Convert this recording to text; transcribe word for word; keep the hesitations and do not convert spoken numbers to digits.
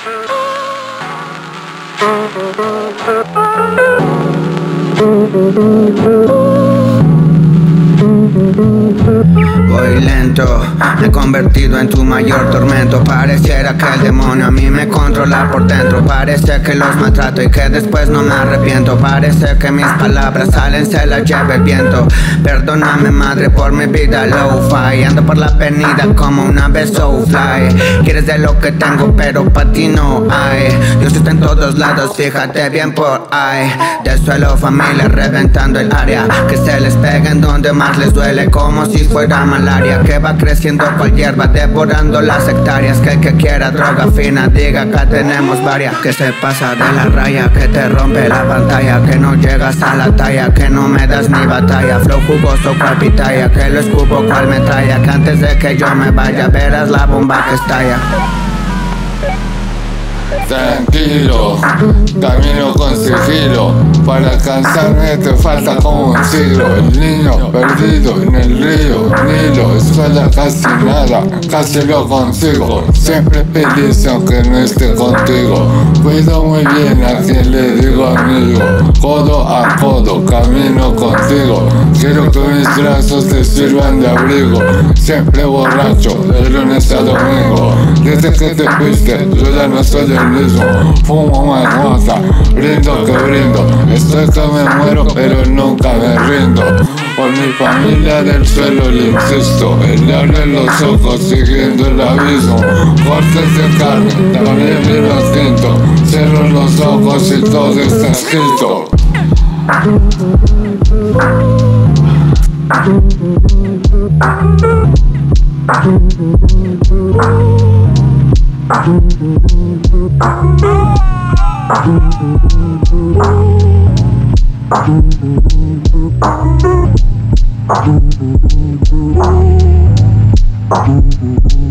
Voy lento, me he convertido en tu mayor tormento. Pareciera que el demonio a mí me controla por dentro. Parece que los maltrato y que después no me arrepiento. Parece que mis palabras salen, se las lleva el viento. Perdóname madre por mi vida low-fi. Ando por la avenida como una ave so fly. Quieres de lo que tengo pero pa' ti no hay. Dios está en todos lados, fíjate bien por ahí. Del suelo familia reventando el área. Que se les pega en donde más les duele, como si fuera malaria que va creciendo cual hierba, devorando las hectáreas. Que el que quiera droga fina diga acá tenemos varias. Que se pasa de la raya, que te rompe la pantalla, que no llegas a la talla, que no me das ni batalla. Flow jugoso cual pitaya, que lo escupo cual metralla. Que antes de que yo me vaya verás la bomba que estalla. Tranquilo, camino con sigilo. Para alcanzarme te falta como un siglo. El niño perdido en el río Nilo. Escuela casi nada, casi lo consigo. Siempre feliz aunque no esté contigo. Cuido muy bien a quien le digo amigo. Codo a codo, camino contigo. Quiero que mis brazos te sirvan de abrigo. Siempre borracho, de lunes a domingo. Desde que te fuiste, yo ya no soy el mismo. Fumo más mota, brindo que brindo. Estoy que me muero pero nunca me rindo. Por mi familia del suelo le insisto. Él abre los ojos siguiendo el abismo. Cortes de carne, también vino instinto. Cierro los ojos y todo está escrito. Thank you.